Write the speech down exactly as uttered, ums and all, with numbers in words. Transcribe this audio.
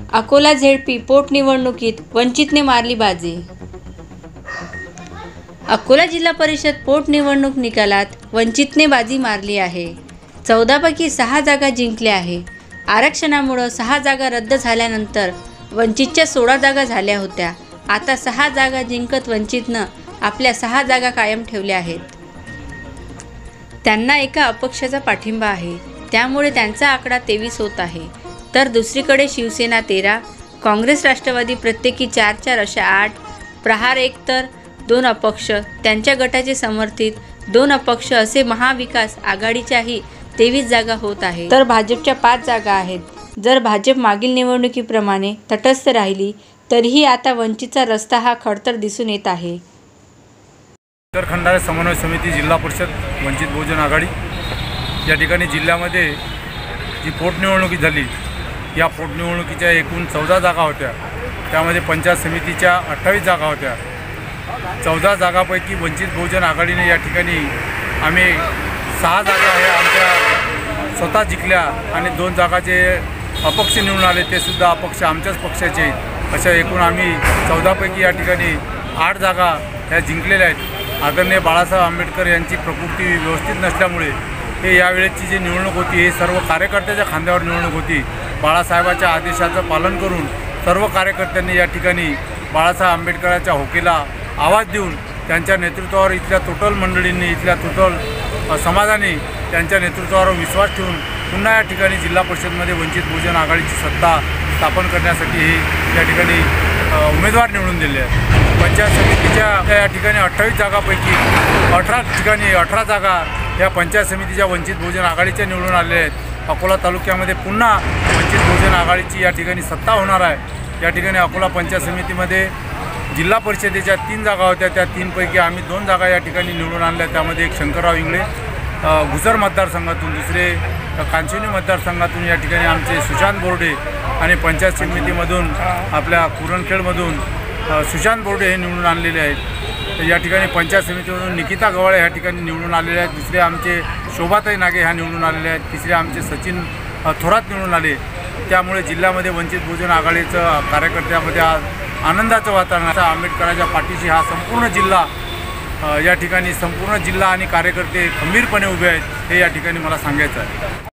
Akola ZP पोटनिवडणुकीत वंचितने मारली बाजी। अकोला जिल्हा परिषद पोटनिवडणूक निकालात वंचितने बाजी मारली आहे। चौदा पैकी सहा जागा जिंकल्या आहे। आरक्षणामुळे सहा जागा रद्द झाल्यानंतर वंचितच्या सोळा जागा झाल्या होत्या। आता सहा जागा जिंकत वंचितनं आपल्या सहा जागा कायम ठेवल्या आहेत। त्यांना एका अपक्षाचा पाठिंबा आहे, त्यामुळे त्यांचा आकडा तेवीस होत आहे। तर दुसरीकडे शिवसेना तेरा, काँग्रेस राष्ट्रवादी प्रत्येकी चार चार अशा आठ, प्रहार एक तर दोन अपक्ष, त्यांच्या गटाचे समर्थित दोन अपक्ष असे महाविकास आघाडीच्याही तेवीस जागा होत आहे। तर भाजपच्या पाच जागा आहेत। जर भाजप मागील निवडणुकीप्रमाणे तटस्थ राहिली तरीही आता वंचितचा रस्ता हा खडतर दिसून येत आहे। उत्तर खंडाळा समन्वय समिती जिल्हा परिषद वंचित बहुजन आघाडी या ठिकाणी जिल्ह्यामध्ये जी पोटनिवडणुकी झाली, या पोटनिवडणुकीच्या एकूण चौदा जागा होत्या। त्यामध्ये पंचायत समितीच्या अठ्ठावीस जागा होत्या। चौदा जागापैकी वंचित बहुजन आघाडीने या ठिकाणी आम्ही सहा जागा हे आमच्या स्वतः जिंकल्या आणि दोन जागाचे अपक्ष निवडून आले, ते सुद्धा अपक्ष आमच्याच पक्षाचे आहेत। अशा एकूण आम्ही चौदापैकी या ठिकाणी आठ जागा ह्या जिंकलेल्या आहेत। आदरणीय बाळासाहेब आंबेडकर यांची प्रकृती व्यवस्थित नसल्यामुळे हे यावेळेची जी निवडणूक होती हे सर्व कार्यकर्त्याच्या खांद्यावर निवडणूक होती। बाळासाहेबाच्या आदेशाचं पालन करून सर्व कार्यकर्त्यांनी या ठिकाणी बाळासाहेब आंबेडकरांच्या होकेला आवाज देऊन त्यांच्या नेतृत्वावर इथल्या टोटल मंडळींनी, इथल्या टोटल समाजाने त्यांच्या नेतृत्वावर विश्वास ठेवून पुन्हा या ठिकाणी जिल्हा परिषदमध्ये वंचित बहुजन आघाडीची सत्ता स्थापन करण्यासाठी हे या ठिकाणी उमेदवार निवडून दिले आहेत। पंचायत समितीच्या या ठिकाणी अठ्ठावीस जागापैकी अठरा ठिकाणी अठरा जागा या पंचायत समितीच्या वंचित बहुजन आघाडीच्या निवडून आलेल्या आहेत। अकोला तालुक्यामध्ये पुन्हा वंचित बहुजन आघाडीची या ठिकाणी सत्ता होणार आहे। या ठिकाणी अकोला पंचायत समितीमध्ये जिल्हा परिषदेच्या तीन जागा होत्या, त्या तीनपैकी आम्ही दोन जागा या ठिकाणी निवडून आणल्या। त्यामध्ये एक शंकरराव इंगळे गुजर मतदारसंघातून, दुसरे कांचोनी मतदारसंघातून या ठिकाणी आमचे सुशांत बोर्डे आणि पंचायत समितीमधून आपल्या कुरणखेडमधून सुशांत बोर्डे हे निवडून आणलेले आहेत। या ठिकाणी पंचायत समितीमधून निकिता गवाळे ह्या ठिकाणी निवडून आलेले आहेत। दुसरे आमचे शोभाताई नागे ह्या निवडून आलेले आहेत। तिसरे आमचे सचिन थोरात निवडून आले। त्यामुळे जिल्ह्यामध्ये वंचित बहुजन आघाडीचं कार्यकर्त्यामध्ये आज आनंदाचं वातावरण। आंबेडकरांच्या पाठीशी हा संपूर्ण जिल्हा या ठिकाणी संपूर्ण जिल्हा आणि कार्यकर्ते खंबीरपणे उभे आहेत, हे या ठिकाणी मला सांगायचं आहे।